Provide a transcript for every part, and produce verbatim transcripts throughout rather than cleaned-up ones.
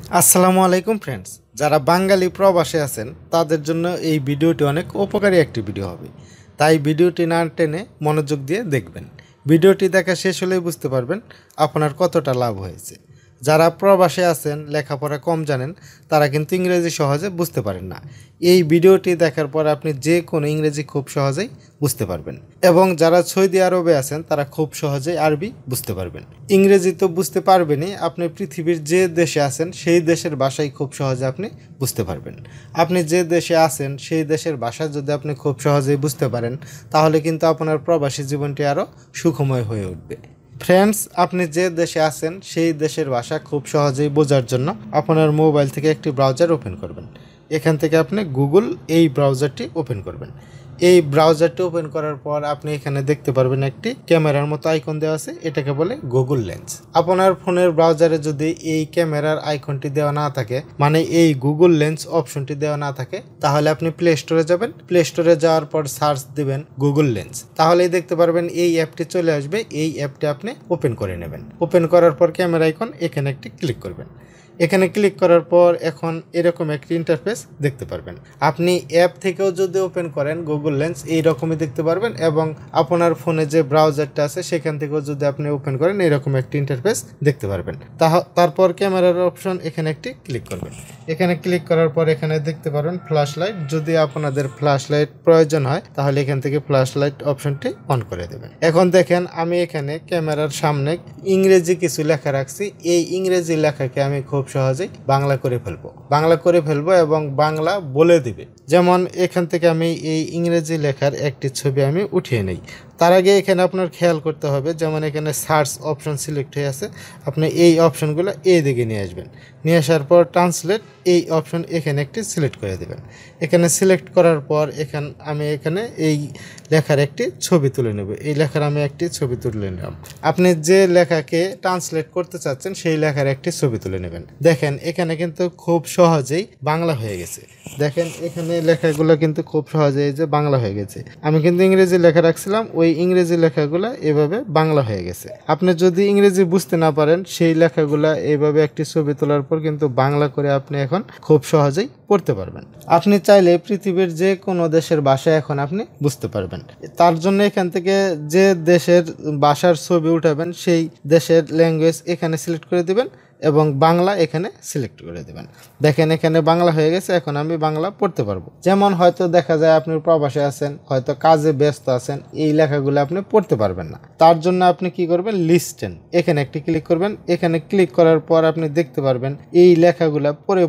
আসসালামু আলাইকুম ফ্রেন্ডস, যারা বাঙালি প্রবাসে আছেন তাদের জন্য এই ভিডিওটি অনেক উপকারী একটি ভিডিও হবে। তাই ভিডিওটি না টেনে মনোযোগ দিয়ে দেখবেন। ভিডিওটি দেখা শেষ হলেই বুঝতে পারবেন আপনার কতটা লাভ হয়েছে। যারা প্রবাসে আছেন, লেখাপড়া কম জানেন, তারা কিন্তু ইংরেজি সহজে বুঝতে পারেন না। এই ভিডিওটি দেখার পর আপনি যে কোনো ইংরেজি খুব সহজেই বুঝতে পারবেন। এবং যারা সৌদি আরবে আছেন তারা খুব সহজেই আরবি বুঝতে পারবেন। ইংরেজি তো বুঝতে পারবেনই, আপনি পৃথিবীর যে দেশে আছেন সেই দেশের ভাষাই খুব সহজে আপনি বুঝতে পারবেন। আপনি যে দেশে আছেন সেই দেশের ভাষা যদি আপনি খুব সহজেই বুঝতে পারেন, তাহলে কিন্তু আপনার প্রবাসী জীবনটি আরও সুখময় হয়ে উঠবে। ফ্রেন্ডস, আপনি যে দেশে আছেন সেই দেশের ভাষা খুব সহজেই বোঝার জন্য আপনার মোবাইল থেকে একটি ব্রাউজার ওপেন করবেন। এখান থেকে আপনি গুগল এই ব্রাউজারটি ওপেন করবেন। এই ব্রাউজারটি ওপেন করার পর আপনি এখানে দেখতে পারবেন একটি ক্যামেরার মতো আইকন দেওয়া আছে, এটাকে বলে গুগল লেন্স। আপনার ফোনের ব্রাউজারে যদি এই ক্যামেরার আইকনটি দেওয়া না থাকে, মানে এই গুগল লেন্স অপশনটি দেওয়া না থাকে, তাহলে আপনি প্লে স্টোরে যাবেন। প্লে স্টোরে যাওয়ার পর সার্চ দিবেন গুগল লেন্স, তাহলেই দেখতে পারবেন এই অ্যাপটি চলে আসবে। এই অ্যাপটি আপনি ওপেন করে নেবেন। ওপেন করার পর ক্যামেরা আইকন এখানে একটি ক্লিক করবেন। এখানে ক্লিক করার পর এখন এরকম একটি ইন্টারফেস দেখতে পারবেন। আপনি অ্যাপ থেকেও যদি ওপেন করেন গুগল লেন্স, এইরকমই দেখতে পারবেন। এবং আপনার ফোনে যে ব্রাউজারটা আছে সেখান থেকেও যদি আপনি ওপেন করেন, এরকম একটি ইন্টারফেস দেখতে পারবেন। তারপর ক্যামেরার অপশন এখানে একটি ক্লিক করবেন। এখানে ক্লিক করার পর এখানে দেখতে পারবেন ফ্ল্যাশ লাইট। যদি আপনাদের ফ্ল্যাশ লাইট প্রয়োজন হয় তাহলে এখান থেকে ফ্ল্যাশ লাইট অপশনটি অন করে দেবেন। এখন দেখেন আমি এখানে ক্যামেরার সামনে ইংরেজি কিছু লেখা রাখছি। এই ইংরেজি লেখাকে আমি খুব সহজেই বাংলা করে ফেলবো বাংলা করে ফেলবো এবং বাংলা বলে দিবে। যেমন এখান থেকে আমি এই ইংরেজি লেখার একটি ছবি আমি উঠিয়ে নেই। তার আগে এখানে আপনার খেয়াল করতে হবে, যেমন এখানে সার্চ অপশন সিলেক্ট হয়ে আছে, আপনি এই অপশনগুলো এই দিকে নিয়ে আসবেন। নিয়ে আসার পর ট্রান্সলেট এই অপশন এখানে একটি সিলেক্ট করে দেবেন। এখানে সিলেক্ট করার পর এখান আমি এখানে এই লেখার একটি ছবি তুলে নেব। এই লেখার আমি একটি ছবি তুলে নিলাম। আপনি যে লেখাকে ট্রান্সলেট করতে চাচ্ছেন সেই লেখার একটি ছবি তুলে নেবেন। দেখেন এখানে কিন্তু খুব সহজেই বাংলা হয়ে গেছে। দেখেন এখানে লেখাগুলো কিন্তু খুব সহজেই যে বাংলা হয়ে গেছে। আমি কিন্তু ইংরেজি লেখা রাখছিলাম, ওই ইংরেজি লেখাগুলো এভাবে বাংলা হয়ে গেছে। আপনি যদি ইংরেজি বুঝতে না পারেন, সেই লেখাগুলা এইভাবে একটি ছবি তোলার পর কিন্তু বাংলা করে আপনি এখন খুব সহজেই পড়তে পারবেন। আপনি চাইলে পৃথিবীর যে কোনো দেশের ভাষা এখন আপনি বুঝতে পারবেন। তার জন্য এখান থেকে যে দেশের ভাষার ছবি উঠাবেন সেই দেশের ল্যাঙ্গুয়েজ এখানে সিলেক্ট করে দিবেন এবং বাংলা এখানে সিলেক্ট করে দেবেন। দেখেন এখানে বাংলা হয়ে গেছে। এখন আমি বাংলা পড়তে পারবো। যেমন হয়তো দেখা যায় আপনি প্রবাসে আছেন, হয়তো কাজে ব্যস্ত আছেন, এই লেখাগুলো আপনি পড়তে পারবেন না। তার জন্য আপনি কি করবেন, লিস্টেন এখানে একটি ক্লিক করবেন। এখানে ক্লিক করার পর আপনি দেখতে পারবেন এই লেখাগুলো পড়ে।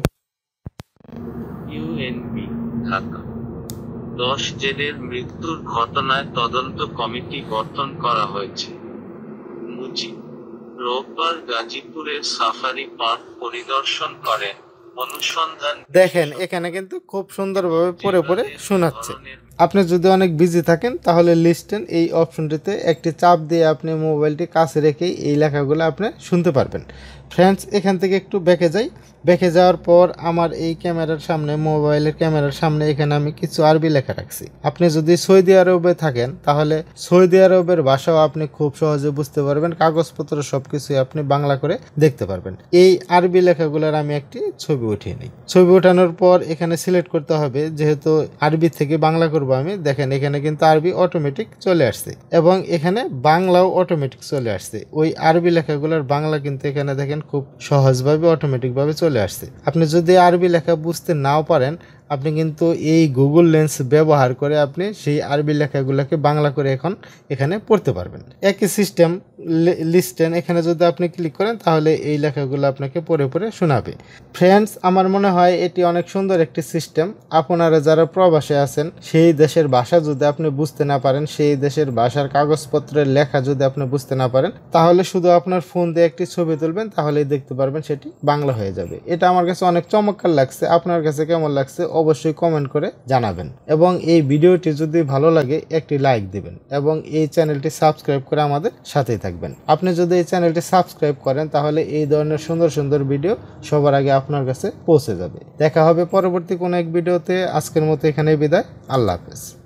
ইউএনবি ঢাকা, দশ জেলের মৃত্যুর ঘটনায় তদন্ত কমিটি গঠন করা হয়েছে। মুজিব রোববার গাজীপুরের সাফারি পার্ক পরিদর্শন করেন। অনুসন্ধান দেখেন এখানে কিন্তু খুব সুন্দরভাবে পড়ে পড়ে শোনাচ্ছে। আপনি যদি অনেক বিজি থাকেন তাহলে লিস্টেন এই অপশনটিতে একটি চাপ দিয়ে আপনি মোবাইলটি কাছে রেখেই এই লেখাগুলো আপনি শুনতে পারবেন। ফ্রেন্ডস, এখান থেকে একটু ব্যাকে যাই। ব্যাকে যাওয়ার পর আমার এই ক্যামেরার সামনে, মোবাইলের ক্যামেরার সামনে এখানে আমি কিছু আরবি লেখা রাখছি। আপনি যদি সৌদি আরবে থাকেন তাহলে সৌদি আরবের ভাষাও আপনি খুব সহজে বুঝতে পারবেন। কাগজপত্র সব কিছুই আপনি বাংলা করে দেখতে পারবেন। এই আরবি লেখাগুলোর আমি একটি ছবি উঠিয়ে নিই। ছবি ওঠানোর পর এখানে সিলেক্ট করতে হবে, যেহেতু আরবি থেকে বাংলা করবো আমি। দেখেন এখানে কিন্তু আরবি অটোমেটিক চলে আসছে এবং এখানে বাংলাও অটোমেটিক চলে আসছে। ওই আরবি লেখাগুলোর বাংলা কিন্তু এখানে দেখেন খুব সহজভাবে অটোমেটিকভাবে চলে আসছে। আপনি যদি আরবি লেখা বুঝতে নাও পারেন, আপনি কিন্তু এই গুগল লেন্স ব্যবহার করে আপনি সেই আরবি লেখাগুলোকে বাংলা করে এখন এখানে পড়তে পারবেন। একই সিস্টেম লিস্টেন এখানে যদি আপনি ক্লিক করেন তাহলে এই লেখাগুলো আপনাকে পড়ে পড়ে শোনাবে। ফ্রেন্ডস, আমার মনে হয় এটি অনেক সুন্দর একটি সিস্টেম। আপনারা যারা প্রবাসে আছেন, সেই দেশের ভাষা যদি আপনি বুঝতে না পারেন, সেই দেশের ভাষার কাগজপত্রের লেখা যদি আপনি বুঝতে না পারেন, তাহলে শুধু আপনার ফোন দিয়ে একটি ছবি তুলবেন, তাহলেই দেখতে পারবেন সেটি বাংলা হয়ে যাবে। এটা আমার কাছে অনেক চমৎকার লাগছে। আপনার কাছে কেমন লাগছে অবশ্যই কমেন্ট করে জানাবেন। এবং এই ভিডিওটি যদি ভালো লাগে একটি লাইক দিবেন এবং এই চ্যানেলটি সাবস্ক্রাইব করে আমাদের সাথেই থাকবেন। আপনি যদি এই চ্যানেলটি সাবস্ক্রাইব করেন তাহলে এই ধরনের সুন্দর সুন্দর ভিডিও সবার আগে আপনার কাছে পৌঁছে যাবে। দেখা হবে পরবর্তী কোনো এক ভিডিওতে। আজকের মতো এখানেই বিদায়। আল্লাহ হাফেজ।